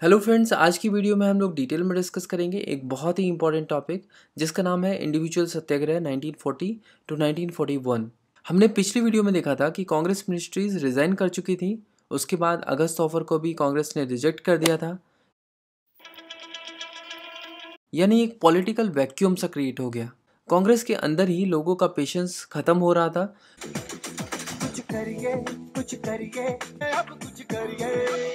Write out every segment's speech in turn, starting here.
Hello friends, आज की video में हम लोग डिटेल में डिस्कस करेंगे एक बहुत ही इंपॉर्टेंट टॉपिक जिसका नाम है इंडिविजुअल सत्याग्रह 1940 टू 1941। हमने पिछली वीडियो में देखा था कि कांग्रेस मिनिस्ट्रीज रिजाइन कर चुकी थी। उसके बाद अगस्त ऑफर को भी कांग्रेस ने रिजेक्ट कर दिया था, यानी एक पॉलिटिकल वैक्यूम सा क्रिएट हो गया। कांग्रेस के अंदर ही लोगों का पेशेंस खत्म हो रहा था। कुछ करिए अब कुछ करिए।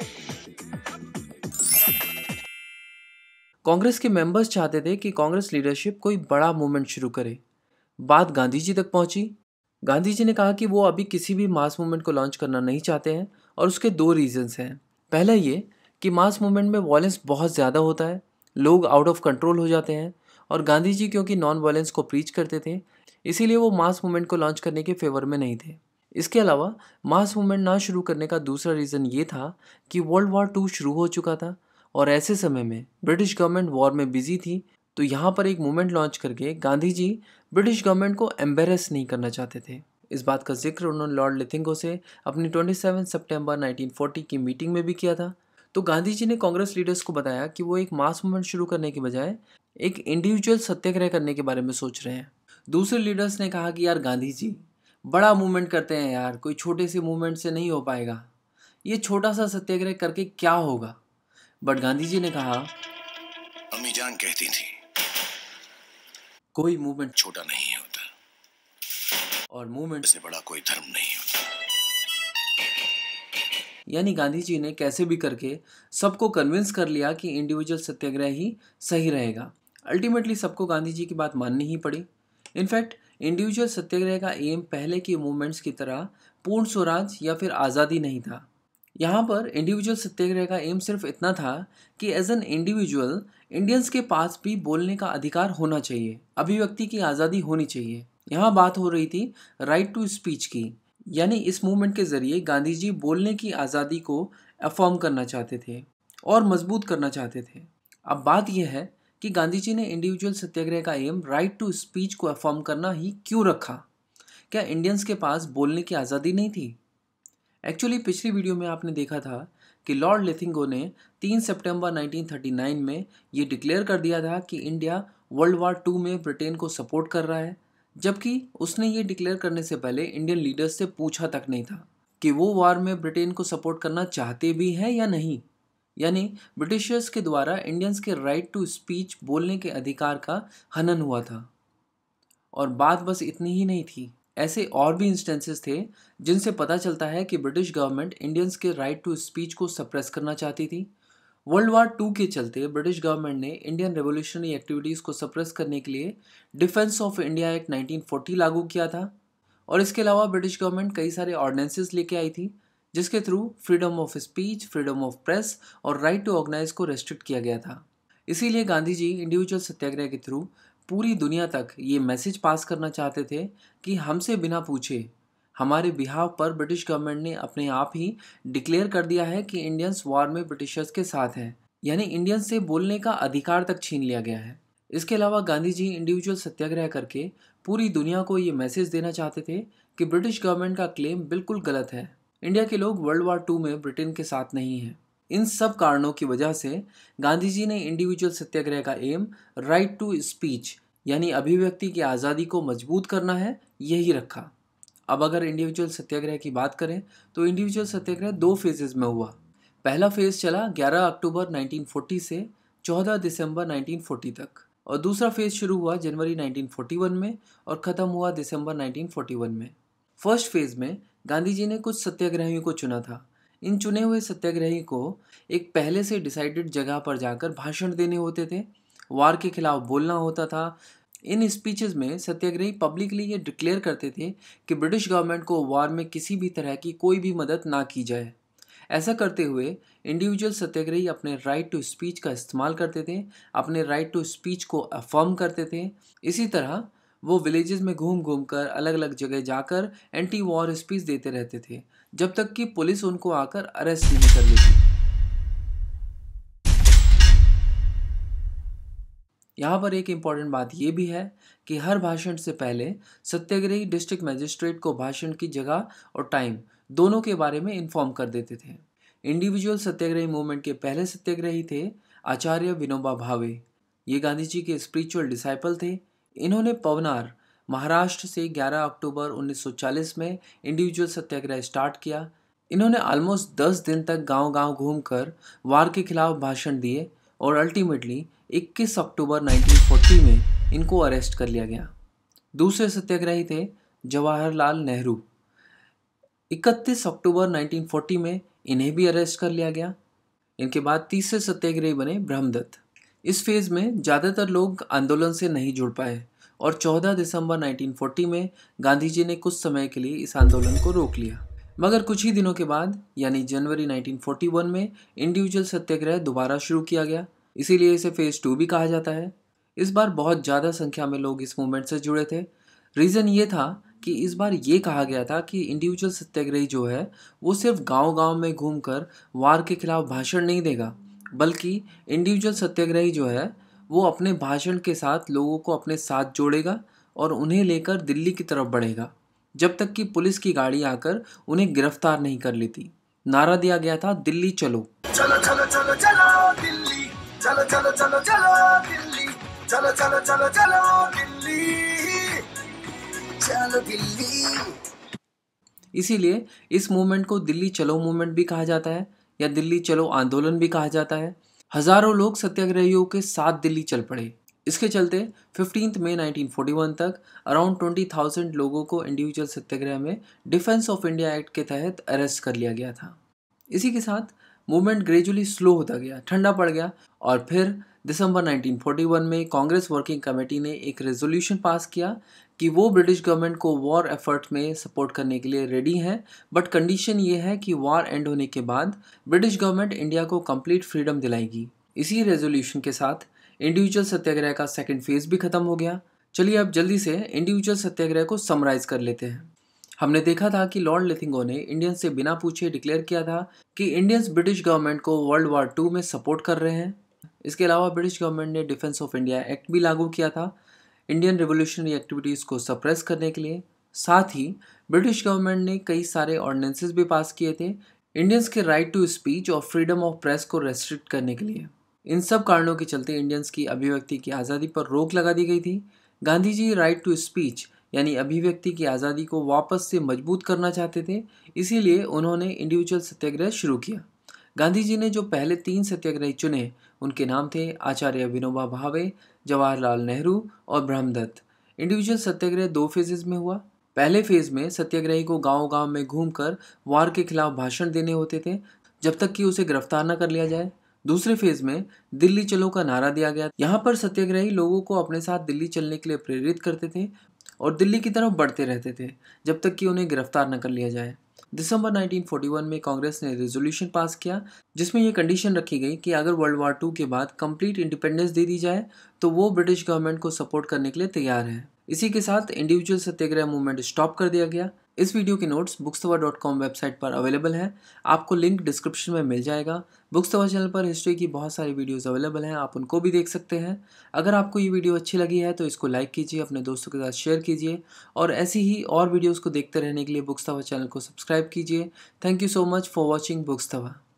कांग्रेस के मेंबर्स चाहते थे कि कांग्रेस लीडरशिप कोई बड़ा मूवमेंट शुरू करे। बात गांधी जी तक पहुंची। गांधी जी ने कहा कि वो अभी किसी भी मास मूवमेंट को लॉन्च करना नहीं चाहते हैं और उसके दो रीजंस हैं। पहला ये कि मास मूवमेंट में वॉयलेंस बहुत ज़्यादा होता है, लोग आउट ऑफ कंट्रोल हो जाते हैं, और गांधी जी क्योंकि नॉन वायलेंस को प्रीच करते थे इसीलिए वो मास मूवमेंट को लॉन्च करने के फेवर में नहीं थे। इसके अलावा मास मूवमेंट ना शुरू करने का दूसरा रीज़न ये था कि वर्ल्ड वॉर 2 शुरू हो चुका था और ऐसे समय में ब्रिटिश गवर्नमेंट वॉर में बिजी थी। तो यहाँ पर एक मूवमेंट लॉन्च करके गांधी जी ब्रिटिश गवर्नमेंट को एम्बेरस नहीं करना चाहते थे। इस बात का जिक्र उन्होंने लॉर्ड लिथिंगो से अपनी 27 सितंबर 1940 की मीटिंग में भी किया था। तो गांधी जी ने कांग्रेस लीडर्स को बताया कि वो एक मास मूवमेंट शुरू करने के बजाय एक इंडिविजुअल सत्याग्रह करने के बारे में सोच रहे हैं। दूसरे लीडर्स ने कहा कि यार गांधी जी, बड़ा मूवमेंट करते हैं यार, कोई छोटे से मूवमेंट से नहीं हो पाएगा, ये छोटा सा सत्याग्रह करके क्या होगा। बट गांधी जी ने कहा, अम्मी जान कहती थी कोई मूवमेंट छोटा नहीं होता और मूवमेंट से बड़ा कोई धर्म नहीं होता। यानी गांधी जी ने कैसे भी करके सबको कन्विंस कर लिया कि इंडिविजुअल सत्याग्रह ही सही रहेगा। अल्टीमेटली सबको गांधी जी की बात माननी ही पड़ी। इनफैक्ट इंडिविजुअल सत्याग्रह का एम पहले की मूवमेंट्स की तरह पूर्ण स्वराज या फिर आज़ादी नहीं था। यहाँ पर इंडिविजुअल सत्याग्रह का एम सिर्फ इतना था कि एज एन इंडिविजुअल इंडियंस के पास भी बोलने का अधिकार होना चाहिए, अभिव्यक्ति की आज़ादी होनी चाहिए। यहाँ बात हो रही थी राइट टू स्पीच की, यानी इस मूवमेंट के जरिए गांधी जी बोलने की आज़ादी को अफर्म करना चाहते थे और मजबूत करना चाहते थे। अब बात यह है कि गांधी जी ने इंडिविजुअल सत्याग्रह का एम राइट टू स्पीच को अफर्म करना ही क्यों रखा? क्या इंडियंस के पास बोलने की आज़ादी नहीं थी? एक्चुअली पिछली वीडियो में आपने देखा था कि लॉर्ड लिथिंगो ने 3 सितंबर 1939 में ये डिक्लेयर कर दिया था कि इंडिया वर्ल्ड वॉर 2 में ब्रिटेन को सपोर्ट कर रहा है, जबकि उसने ये डिक्लेयर करने से पहले इंडियन लीडर्स से पूछा तक नहीं था कि वो वॉर में ब्रिटेन को सपोर्ट करना चाहते भी हैं या नहीं। यानी ब्रिटिशर्स के द्वारा इंडियंस के राइट टू स्पीच, बोलने के अधिकार का हनन हुआ था। और बात बस इतनी ही नहीं थी, ऐसे और भी इंस्टेंसेस थे जिनसे पता चलता है कि ब्रिटिश गवर्नमेंट इंडियंस के राइट टू स्पीच को सप्रेस करना चाहती थी। वर्ल्ड वॉर 2 के चलते ब्रिटिश गवर्नमेंट ने इंडियन रेवोल्यूशनरी एक्टिविटीज़ को सप्रेस करने के लिए डिफेंस ऑफ इंडिया एक्ट 1940 लागू किया था। और इसके अलावा ब्रिटिश गवर्नमेंट कई सारे ऑर्डिनेंसेस लेके आई थी जिसके through freedom of speech, freedom of press और राइट टू ऑर्गेनाइज को रेस्ट्रिक्ट किया गया था। इसीलिए गांधी जी इंडिविजुअल सत्याग्रह के थ्रू पूरी दुनिया तक ये मैसेज पास करना चाहते थे कि हमसे बिना पूछे हमारे बिहाव पर ब्रिटिश गवर्नमेंट ने अपने आप ही डिक्लेयर कर दिया है कि इंडियंस वॉर में ब्रिटिशर्स के साथ हैं, यानी इंडियंस से बोलने का अधिकार तक छीन लिया गया है। इसके अलावा गांधी जी इंडिविजुअल सत्याग्रह करके पूरी दुनिया को ये मैसेज देना चाहते थे कि ब्रिटिश गवर्नमेंट का क्लेम बिल्कुल गलत है, इंडिया के लोग वर्ल्ड वॉर 2 में ब्रिटेन के साथ नहीं हैं। इन सब कारणों की वजह से गांधी जी ने इंडिविजुअल सत्याग्रह का एम राइट टू स्पीच यानी अभिव्यक्ति की आज़ादी को मजबूत करना है, यही रखा। अब अगर इंडिविजुअल सत्याग्रह की बात करें तो इंडिविजुअल सत्याग्रह 2 फेजेस में हुआ। पहला फेज चला 11 अक्टूबर 1940 से 14 दिसंबर 1940 तक, और दूसरा फेज शुरू हुआ जनवरी 1941 में और ख़त्म हुआ दिसंबर 1941 में। फर्स्ट फेज में गांधी जी ने कुछ सत्याग्रहियों को चुना था। इन चुने हुए सत्याग्रही को एक पहले से डिसाइडेड जगह पर जाकर भाषण देने होते थे, वार के खिलाफ बोलना होता था। इन स्पीचेस में सत्याग्रही पब्लिकली ये डिक्लेयर करते थे कि ब्रिटिश गवर्नमेंट को वार में किसी भी तरह की कोई भी मदद ना की जाए। ऐसा करते हुए इंडिविजुअल सत्याग्रही अपने राइट टू स्पीच का इस्तेमाल करते थे, अपने राइट टू स्पीच को अफर्म करते थे। इसी तरह वो विलेजेस में घूम घूम कर अलग अलग जगह जाकर एंटी वॉर स्पीच देते रहते थे, जब तक कि पुलिस उनको आकर अरेस्ट नहीं कर लेती। यहाँ पर एक इम्पॉर्टेंट बात यह भी है कि हर भाषण से पहले सत्याग्रही डिस्ट्रिक्ट मजिस्ट्रेट को भाषण की जगह और टाइम दोनों के बारे में इन्फॉर्म कर देते थे। इंडिविजुअल सत्याग्रही मूवमेंट के पहले सत्याग्रही थे आचार्य विनोबा भावे। ये गांधी जी के स्पिरिचुअल डिसाइपल थे। इन्होंने पवनार महाराष्ट्र से 11 अक्टूबर 1940 में इंडिविजुअल सत्याग्रह स्टार्ट किया। इन्होंने ऑलमोस्ट 10 दिन तक गांव-गांव घूमकर वार के खिलाफ भाषण दिए और अल्टीमेटली 21 अक्टूबर 1940 में इनको अरेस्ट कर लिया गया। दूसरे सत्याग्रही थे जवाहरलाल नेहरू। 31 अक्टूबर 1940 में इन्हें भी अरेस्ट कर लिया गया। इनके बाद तीसरे सत्याग्रही बने ब्रह्मदत्त। इस फेज में ज़्यादातर लोग आंदोलन से नहीं जुड़ पाए और 14 दिसंबर 1940 में गांधी जी ने कुछ समय के लिए इस आंदोलन को रोक लिया। मगर कुछ ही दिनों के बाद यानी जनवरी 1941 में इंडिविजुअल सत्याग्रह दोबारा शुरू किया गया, इसीलिए इसे फेज 2 भी कहा जाता है। इस बार बहुत ज़्यादा संख्या में लोग इस मूवमेंट से जुड़े थे। रीज़न ये था कि इस बार ये कहा गया था कि इंडिविजुअल सत्याग्रही जो है वो सिर्फ गांव-गांव में घूमकर वार के खिलाफ भाषण नहीं देगा, बल्कि इंडिविजुअल सत्याग्रही जो है वो अपने भाषण के साथ लोगों को अपने साथ जोड़ेगा और उन्हें लेकर दिल्ली की तरफ बढ़ेगा, जब तक कि पुलिस की गाड़ी आकर उन्हें गिरफ्तार नहीं कर लेती। नारा दिया गया था, दिल्ली चलो। चलो चलो चलो चलो दिल्ली, चलो चलो चलो चलो दिल्ली, चलो चलो चलो चलो दिल्ली, चलो दिल्ली। इसीलिए इस मूवमेंट को दिल्ली चलो मूवमेंट भी कहा जाता है या दिल्ली चलो आंदोलन भी कहा जाता है। हजारों लोग सत्याग्रहियों के साथ दिल्ली चल पड़े। इसके चलते 15 मई 1941 तक अराउंड 20,000 लोगों को इंडिविजुअल सत्याग्रह में डिफेंस ऑफ इंडिया एक्ट के तहत अरेस्ट कर लिया गया था। इसी के साथ मूवमेंट ग्रेजुअली स्लो होता गया, ठंडा पड़ गया और फिर दिसंबर 1941 में कांग्रेस वर्किंग कमेटी ने एक रेजोल्यूशन पास किया कि वो ब्रिटिश गवर्नमेंट को वॉर एफर्ट में सपोर्ट करने के लिए रेडी हैं, बट कंडीशन ये है कि वॉर एंड होने के बाद ब्रिटिश गवर्नमेंट इंडिया को कंप्लीट फ्रीडम दिलाएगी। इसी रेजोल्यूशन के साथ इंडिविजुअल सत्याग्रह का सेकंड फेज भी खत्म हो गया। चलिए अब जल्दी से इंडिविजुअल सत्याग्रह को समराइज कर लेते हैं। हमने देखा था कि लॉर्ड लिथिंगो ने इंडियंस से बिना पूछे डिक्लेयर किया था कि इंडियंस ब्रिटिश गवर्नमेंट को वर्ल्ड वॉर 2 में सपोर्ट कर रहे हैं। इसके अलावा ब्रिटिश गवर्नमेंट ने डिफेंस ऑफ इंडिया एक्ट भी लागू किया था इंडियन रिवोल्यूशनरी एक्टिविटीज़ को सप्रेस करने के लिए। साथ ही ब्रिटिश गवर्नमेंट ने कई सारे ऑर्डिनेंसेस भी पास किए थे इंडियंस के राइट टू स्पीच और फ्रीडम ऑफ प्रेस को रेस्ट्रिक्ट करने के लिए। इन सब कारणों के चलते इंडियंस की अभिव्यक्ति की आज़ादी पर रोक लगा दी गई थी। Gandhi ji right to speech यानी अभिव्यक्ति की आज़ादी को वापस से मजबूत करना चाहते थे, इसीलिए उन्होंने इंडिविजुअल सत्याग्रह शुरू किया। गांधी जी ने जो पहले 3 सत्याग्रही चुने उनके नाम थे आचार्य विनोबा भावे, जवाहरलाल नेहरू और ब्रह्मदत्त। इंडिविजुअल सत्याग्रह 2 फेजेस में हुआ। पहले फेज में सत्याग्रही को गांव-गांव में घूमकर वार के खिलाफ भाषण देने होते थे जब तक कि उसे गिरफ्तार न कर लिया जाए। दूसरे फेज में दिल्ली चलो का नारा दिया गया। यहाँ पर सत्याग्रही लोगों को अपने साथ दिल्ली चलने के लिए प्रेरित करते थे और दिल्ली की तरफ बढ़ते रहते थे जब तक कि उन्हें गिरफ्तार न कर लिया जाए। दिसंबर 1941 में कांग्रेस ने रेजोल्यूशन पास किया जिसमें यह कंडीशन रखी गई कि अगर वर्ल्ड वॉर 2 के बाद कंप्लीट इंडिपेंडेंस दे दी जाए तो वो ब्रिटिश गवर्नमेंट को सपोर्ट करने के लिए तैयार है। इसी के साथ इंडिविजुअल सत्याग्रह मूवमेंट स्टॉप कर दिया गया। इस वीडियो के नोट्स bookstava.com वेबसाइट पर अवेलेबल हैं। आपको लिंक डिस्क्रिप्शन में मिल जाएगा। बुक्सतवा चैनल पर हिस्ट्री की बहुत सारी वीडियोस अवेलेबल हैं, आप उनको भी देख सकते हैं। अगर आपको ये वीडियो अच्छी लगी है तो इसको लाइक कीजिए, अपने दोस्तों के साथ शेयर कीजिए और ऐसी ही और वीडियोस को देखते रहने के लिए बुक्सतवा चैनल को सब्सक्राइब कीजिए। Thank you so much for watching बुक्सतवा।